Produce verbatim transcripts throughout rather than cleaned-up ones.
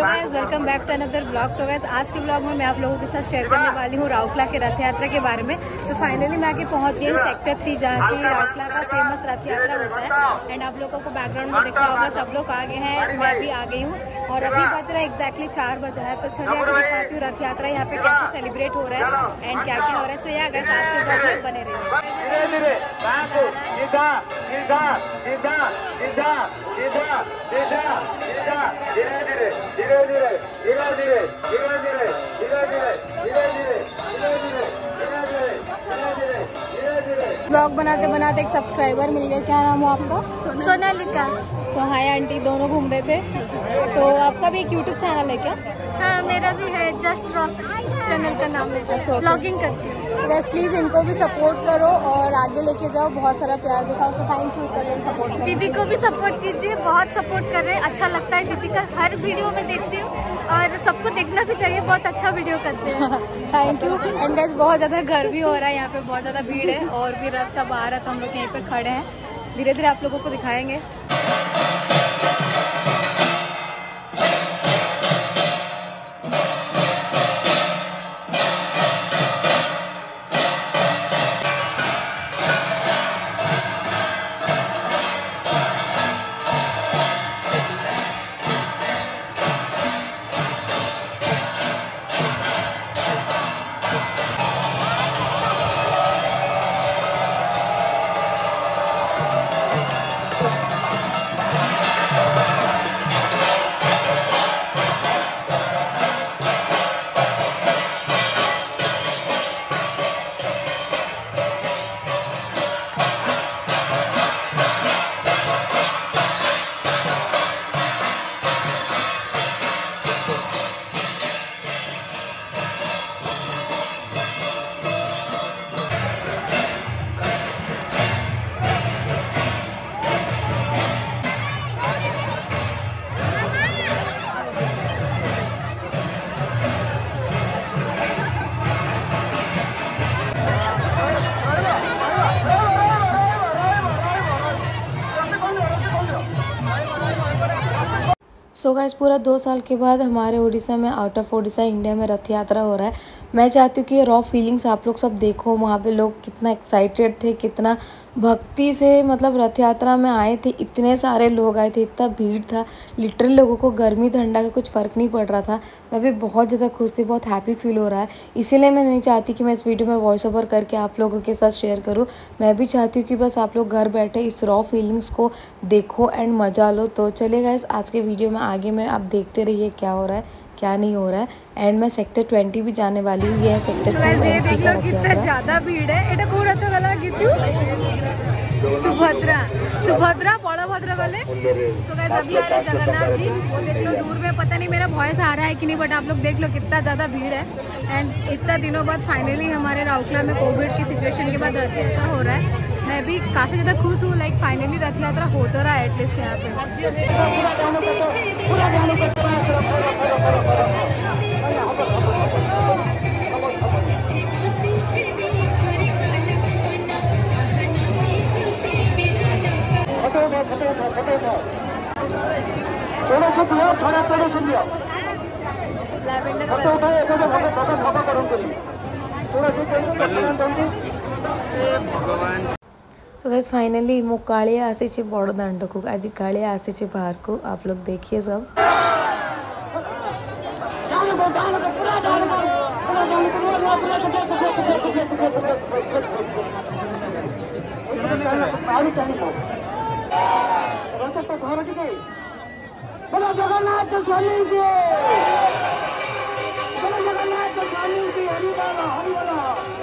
Guys welcome back to another blog. तो guys आज के ब्लॉग में मैं आप लोगों के साथ शेयर करने वाली हूँ राउरकेला के रथ यात्रा के बारे में। सो so फाइनली मैं आके पहुँच गई हूँ सेक्टर थ्री, जहाँ की राउरकेला का फेमस रथ यात्रा होता है। एंड आप लोगों को बैकग्राउंड में दिख रहा होगा, सब लोग आगे हैं, मैं भी आ गई हूँ और अभी बज रहा है एग्जैक्टली चार बजा है। तो चलिए आगे दिखाती हूँ रथ यात्रा यहाँ पे कैसे सेलिब्रेट हो रहा है एंड क्या क्या हो रहा है। सो या गाइस आज के ब्लॉग में बने रहिए। ब्लॉग बनाते बनाते एक सब्सक्राइबर मिल गया। क्या नाम हो आपका? सोनालिका। सो हाय आंटी, दोनों घूम रहे थे। तो आपका भी एक यूट्यूब चैनल है क्या? हाँ मेरा भी है, जस्ट रॉक चैनल का नाम है, ब्लॉगिंग करती हूँ। तो गाइस प्लीज इनको भी सपोर्ट करो और आगे लेके जाओ, बहुत सारा प्यार दिखाओ। तो थैंक यू इतना दिन सपोर्ट करने। दीदी को भी सपोर्ट कीजिए, बहुत सपोर्ट कर रहे हैं, अच्छा लगता है। दीदी का हर वीडियो में देखती हूँ और सबको देखना भी चाहिए, बहुत अच्छा वीडियो करते हैं। Thank you. एंड गाइस बहुत ज्यादा गर्मी हो रहा है, यहाँ पे बहुत ज्यादा भीड़ है और भी रथ सब आ रहा है, तो हम लोग यहीं पे खड़े हैं। धीरे धीरे आप लोगों को दिखाएंगे। सो गाइस पूरा दो साल के बाद हमारे उड़ीसा में, आउट ऑफ उड़ीसा इंडिया में रथ यात्रा हो रहा है। मैं चाहती हूँ कि ये रॉ फीलिंग्स आप लोग सब देखो। वहाँ पे लोग कितना एक्साइटेड थे, कितना भक्ति से मतलब रथ यात्रा में आए थे। इतने सारे लोग आए थे, इतना भीड़ था, लिटरली लोगों को गर्मी ठंडा का कुछ फ़र्क नहीं पड़ रहा था। मैं भी बहुत ज़्यादा खुश थी, बहुत हैप्पी फील हो रहा है। इसीलिए मैं नहीं चाहती कि मैं इस वीडियो में वॉइस ओवर करके आप लोगों के साथ शेयर करूँ। मैं भी चाहती हूँ कि बस आप लोग घर बैठे इस रॉ फीलिंग्स को देखो एंड मज़ा लो। तो चलिए गाइस आज के वीडियो में आगे में आप देखते रहिए क्या हो रहा है क्या नहीं हो रहा है। एंड मैं सेक्टर ट्वेंटी भी जाने वाली हूँ। ये है सेक्टर ट्वेंटी का रथ यात्रा। ज्यादा भीड़ है। एटा को रथ गला कितु सुभद्रा सुभद्रा बलभद्र गले। तो गाइस अभी आ रहे जगन्नाथ जी, वो देख लो दूर में। पता नहीं मेरा वॉइस आ रहा है कि नहीं, बट आप लोग देख लो कितना ज्यादा भीड़ है। एंड इतना दिनों बाद फाइनली हमारे राउरकेला में कोविड की सिचुएशन के बाद रथ यात्रा हो रहा है। मैं भी काफी ज्यादा खुश हूँ, लाइक फाइनली रथ यात्रा हो तो रहा है एटलीस्ट यहाँ पे। सो गाइस फाइनली मु कालिया आसी बड़ दांड को, आज कालिया आसी बाहर को। आप लोग देखिए सब। जगन्नाथ स्वामी जी, जगन्नाथ स्वामी जी, हरि बोलो हरि बोलो।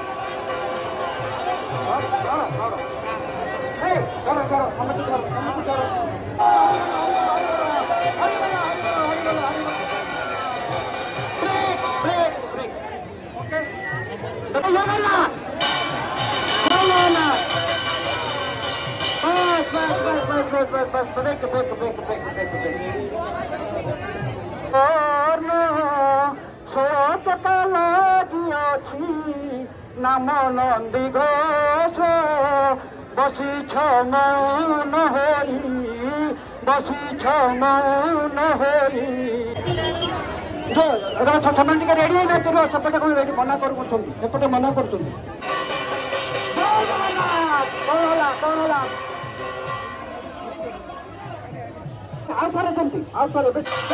करो करो कमेटी करो कमेटी करो। Break break break. Okay Jagannath Jagannath बस बस बस बस बस बस बस break break break break break break. और नो सोत लागी नाम नंदी घोष बसी मौन होई बसी मौन होई। ସେମାନେ ଟିକେ ରେଡି ହେଇନଥିବ ସେପଟେ କଣ ରେଡି ମନା କରୁଛନ୍ତି ସେପଟେ ମନା କରୁଛନ୍ତି ଆଉ ଥରେ କେମିତି ଆଉ ଥରେ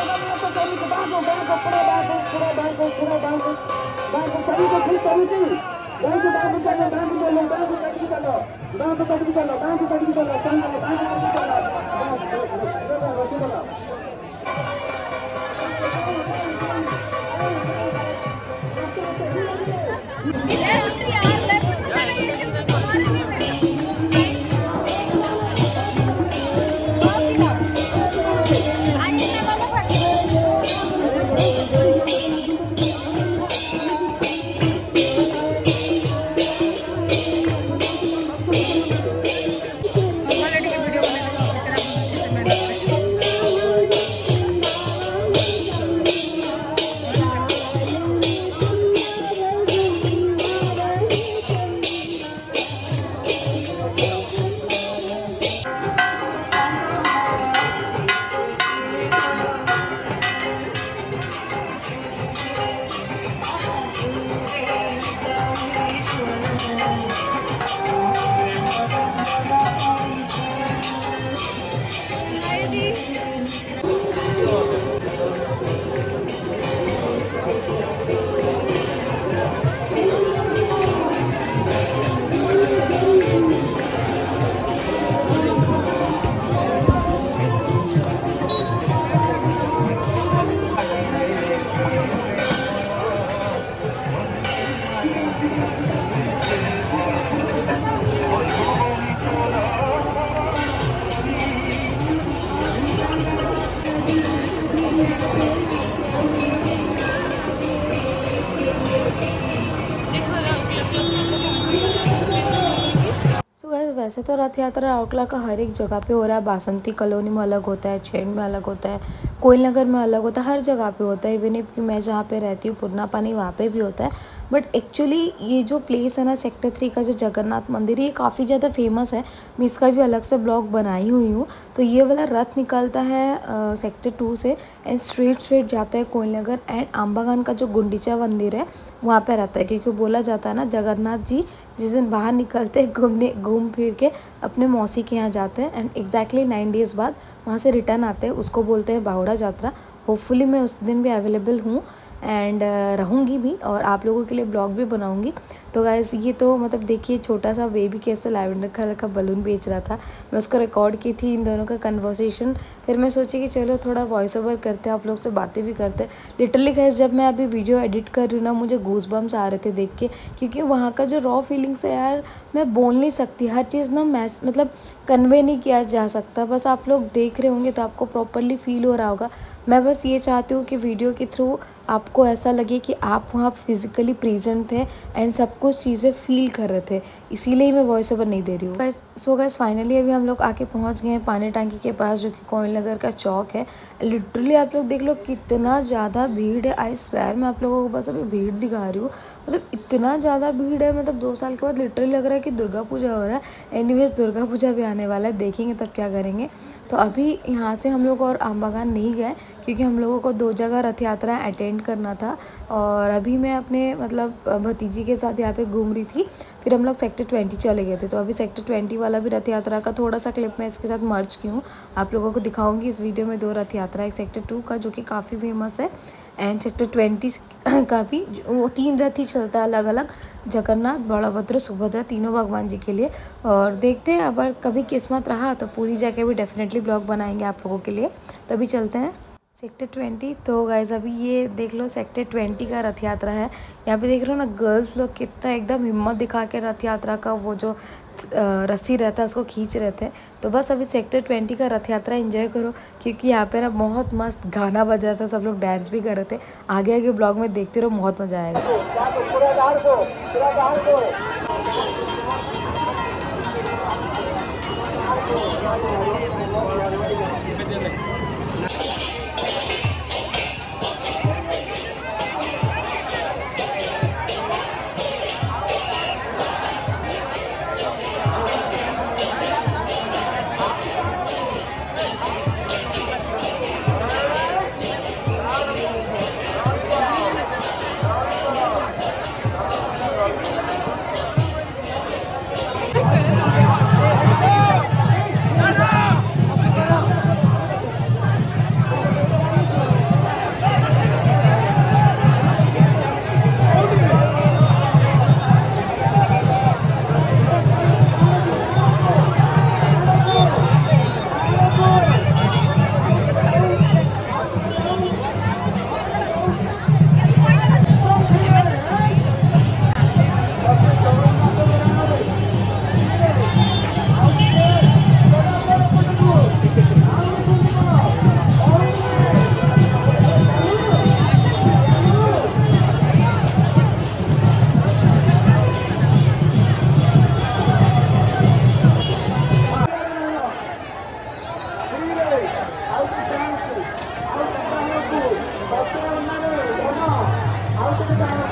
वैसे तो रथ यात्रा राउरकेला का हर एक जगह पे हो रहा है। बासंती कॉलोनी में अलग होता है, छेड़ में अलग होता है, कोयल नगर में अलग होता है, हर जगह पे होता है। इवन कि मैं जहाँ पे रहती हूँ पुरना पानी वहाँ पे भी होता है। बट एक्चुअली ये जो प्लेस है ना सेक्टर थ्री का जो जगन्नाथ मंदिर है ये काफ़ी ज़्यादा फेमस है। मैं इसका भी अलग से ब्लॉग बनाई हुई हूँ। तो ये वाला रथ निकलता है सेक्टर टू से एंड स्ट्रेट स्ट्रेट जाता है कोयल नगर एंड आम्बागान का जो गुंडीचा मंदिर है वहाँ पे रहता है। क्योंकि बोला जाता है ना जगन्नाथ जी जिस दिन बाहर निकलते हैं घूमने घूम फिर के अपने मौसी के यहाँ जाते हैं एंड एग्जैक्टली नाइन डेज़ बाद वहाँ से रिटर्न आते हैं। उसको बोलते हैं बावड़ा यात्रा। होपफुली मैं उस दिन भी अवेलेबल हूँ एंड uh, रहूँगी भी और आप लोगों के लिए ब्लॉग भी बनाऊँगी। तो गाइस ये तो मतलब देखिए छोटा सा बेबी कैसे लैवेंडर कलर का बलून बेच रहा था। मैं उसको रिकॉर्ड की थी इन दोनों का कन्वर्सेशन। फिर मैं सोची कि चलो थोड़ा वॉइस ओवर करते हैं, आप लोग से बातें भी करते हैं। लिटरली गाइस जब मैं अभी वीडियो एडिट कर रही हूँ ना मुझे गूज बम्स आ रहे थे देख के, क्योंकि वहाँ का जो रॉ फीलिंग्स है यार मैं बोल नहीं सकती। हर चीज़ ना मैस मतलब कन्वे नहीं किया जा सकता। बस आप लोग देख रहे होंगे तो आपको प्रॉपरली फील हो रहा होगा। मैं बस ये चाहती हूँ कि वीडियो के थ्रू आपको ऐसा लगे कि आप वहाँ फिजिकली प्रेजेंट थे एंड सब कुछ चीज़ें फील कर रहे थे, इसीलिए मैं वॉइस ओवर नहीं दे रही हूँ। सो गाइस फाइनली अभी हम लोग आके पहुँच गए हैं पानी टांकी के पास जो कि कोयल नगर का चौक है। लिटरली आप लोग देख लो कितना ज़्यादा भीड़ है। आई स्वेयर मैं आप लोगों को बस अभी भीड़ दिखा रही हूँ, मतलब इतना ज़्यादा भीड़ है। मतलब दो साल के बाद लिटरली लग रहा है कि दुर्गा पूजा हो रहा है। एनीवेज दुर्गा पूजा भी आने वाला है, देखेंगे तब क्या करेंगे। तो अभी यहाँ से हम लोग और आम्बागान नहीं गए क्योंकि हम लोगों को दो जगह रथ यात्रा अटेंड करना था और अभी मैं अपने मतलब भतीजी के साथ यहाँ पे घूम रही थी। फिर हम लोग सेक्टर ट्वेंटी चले गए थे। तो अभी सेक्टर ट्वेंटी वाला भी रथ यात्रा का थोड़ा सा क्लिप मैं इसके साथ मर्ज की हूँ, आप लोगों को दिखाऊंगी इस वीडियो में। दो रथ यात्रा, एक सेक्टर टू का जो कि काफ़ी फेमस है एंड सेक्टर ट्वेंटी का भी। वो तीन रथ ही चलता है अलग अलग, जगन्नाथ, बलभद्र, सुभद्रा, तीनों भगवान जी के लिए। और देखते हैं अगर कभी किस्मत रहा तो पूरी जगह भी डेफिनेटली ब्लॉग बनाएंगे आप लोगों के लिए। तो अभी चलते हैं सेक्टर ट्वेंटी। तो गाइज अभी ये देख लो सेक्टर ट्वेंटी का रथ यात्रा है। यहाँ पे देख रहे हो ना गर्ल्स लोग कितना एकदम हिम्मत दिखा के रथ यात्रा का वो जो रस्सी रहता है उसको खींच रहे थे। तो बस अभी सेक्टर ट्वेंटी का रथ यात्रा एंजॉय करो क्योंकि यहाँ पे ना बहुत मस्त गाना बज रहा था, सब लोग डांस भी कर रहे थे। आगे आगे ब्लॉग में देखते रहो, बहुत मज़ा आएगा।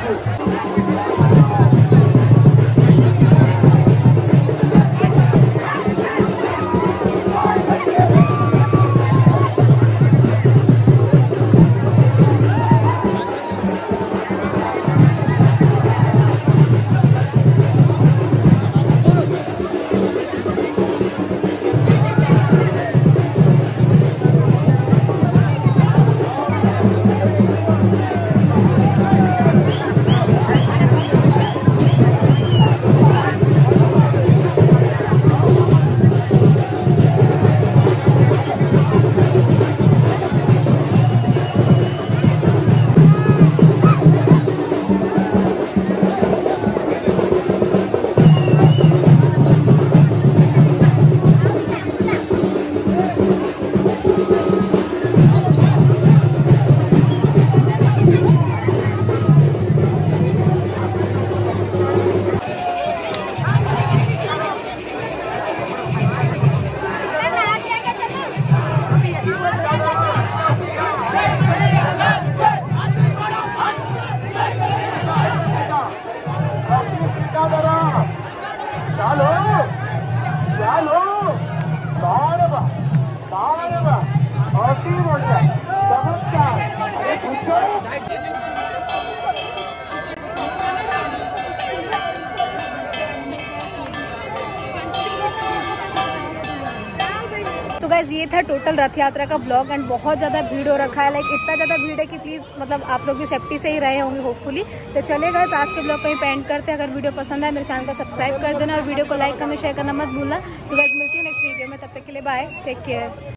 तो गाइज ये था टोटल रथ यात्रा का ब्लॉग एंड बहुत ज्यादा भीड़ हो रखा है, लाइक इतना ज्यादा भीड़ है कि प्लीज मतलब आप लोग भी सेफ्टी से ही रहे होंगे होपफुली। तो चलिए गाइज आज के ब्लॉग को ही पेंड करते हैं। अगर वीडियो पसंद आए मेरे चैनल को सब्सक्राइब कर देना और वीडियो को लाइक कमेंट शेयर करना मत भूलना। सो गाइज मिलती है नेक्स्ट वीडियो में, तब तक के लिए बाय, टेक केयर।